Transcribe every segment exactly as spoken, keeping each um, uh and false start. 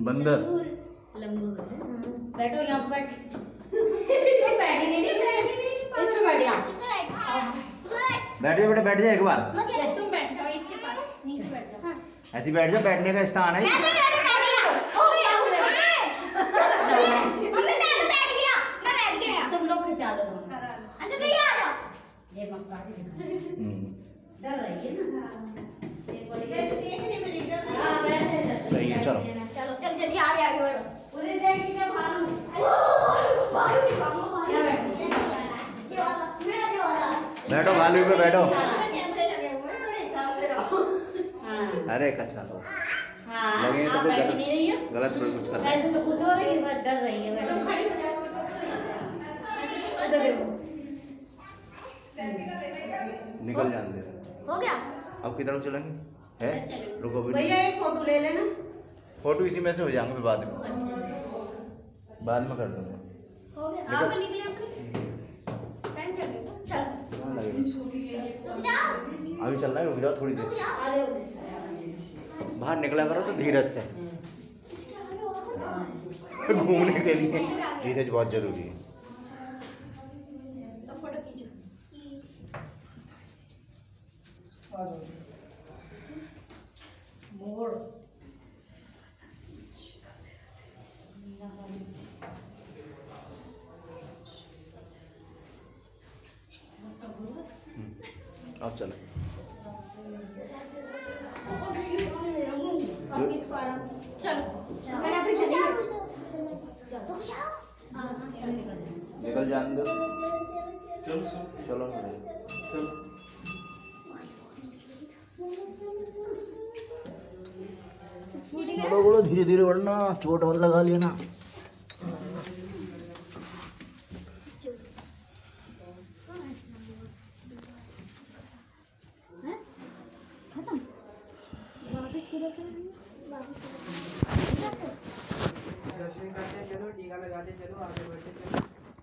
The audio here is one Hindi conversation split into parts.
बंदर लंगूर। बैठो यहाँ पे बैठ। बैठ ही नहीं इसमें बैठ जा। बैठ जा बेटा, बैठ जा एक बार। तुम बैठ जाओ इसके पास, नीचे बैठ जाओ। ऐसे बैठ जा, बैठने का स्थान है। तुम लोग खिंचा लो दोनों। ये मक्का डर रही है ना। सही है, चलो चलो चल जल्दी आगे आगे बढ़ो। उधर देखी क्या भालू? बैठो, भालू पे बैठो। कैमरे लगे हुए हैं, थोड़े हिसाब से रहो। हाँ अरे कच्चा लो हाँ, लगे तो आप कुछ बैठ गलत नहीं रही हो। गलत थोड़ी कुछ कर। ऐसे तो खुश हो रही है, बस डर रही है। तुम खड़ी हो जाओ इसके पास। इधर देखो। निकल जाने दे। हो गया? अब किधर चलेंगे? है रुको भी। भैया एक फोटो ले लेना। फोटो इसी में से हो जाएंगे, फिर बाद में बाद में कर दूंगा। हो गया? आप निकले आपके पैंट लगे चल कहाँ लगेगा? रुक जाओ अभी चलना है, रुक जाओ थोड़ी रुक देर। जाओ। बाहर निकला करो तो धीरज से। घूमने के लिए धीरज बहुत जरूरी है। तो फोटो खींचो। मोर अब चलो। अब इसको आराम से चलो। मैंने अपनी चली जाओ। निकल जाने दो। चलो चलो चलो। बड़ो बड़ो धीरे धीरे बढ़ना, चोट और लगा लिया ना। दर्शन करते चलो, टीका लगाते चलो, आगे बढ़ते चलो।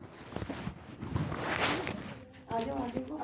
आ जाओ आगे को।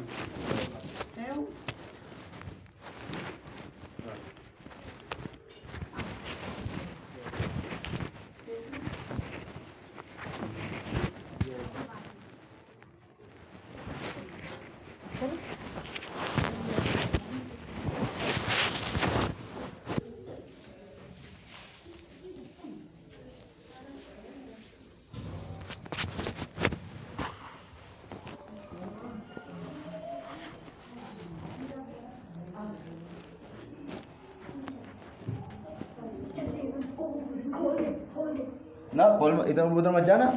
ना खोल, इधर उधर मत जाना।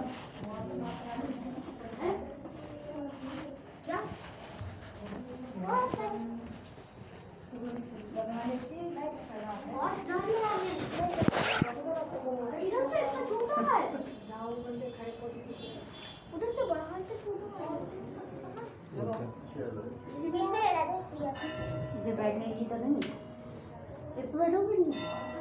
क्या? इधर से इतना छोटा है। उधर से बड़ा है, तो छोटा है। इधर बैठने की तो नहीं, इस पर बैठोगे नहीं।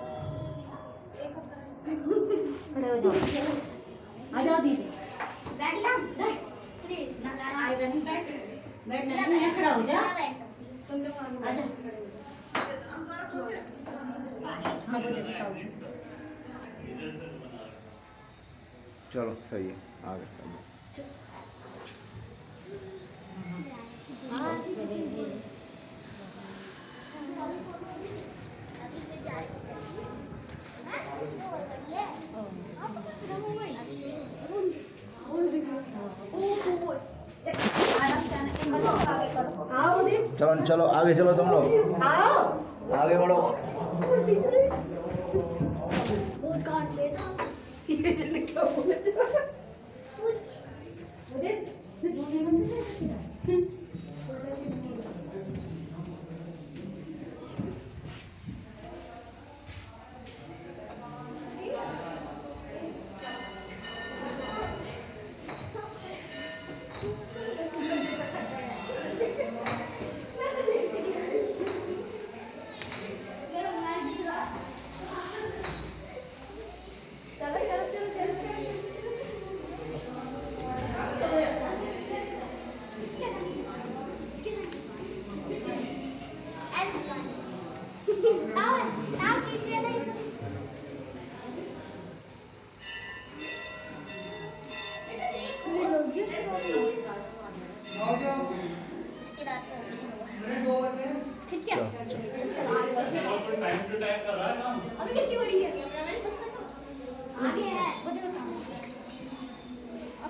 खड़े हो जाओ, आ जाओ दीदी। बैठ जा। आएगा नहीं, बैठ बैठना नहीं है, खड़ा हो जा। तुम लोग आ जा। हाँ वो देखता हूँ। चलो सही है, आगे चलो। चलो चलो आगे चलो, तुम लोग आगे बढ़ो।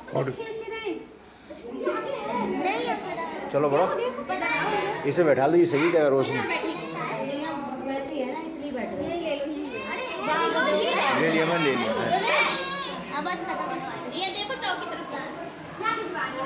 और नहीं है पता। चलो बड़ो, इसे बैठा लीजिए सही जगह रोशनी। वैसे ही है ना, इसलिए बैठ रहे हैं। ले लो ये। ले लिया मैं, ले लिया। अब बस खत्म होने वाली है। ये देखो तो की तरफ